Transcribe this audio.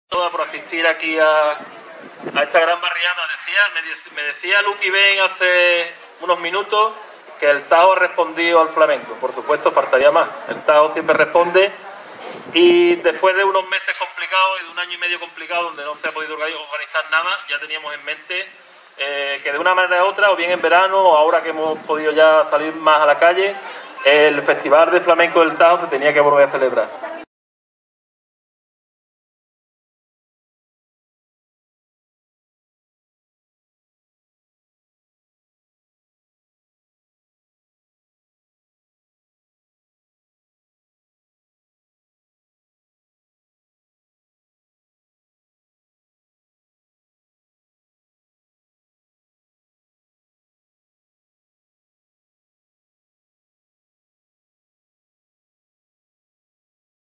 por asistir aquí a esta gran barriada. Me decía Lucky Ben hace unos minutos que el Tajo ha respondido al flamenco. Por supuesto, faltaría más. El Tajo siempre responde, y después de unos meses complicados y de un año y medio complicado donde no se ha podido organizar nada, ya teníamos en mente que de una manera u otra, o bien en verano o ahora que hemos podido ya salir más a la calle, el Festival de Flamenco del Tajo se tenía que volver a celebrar.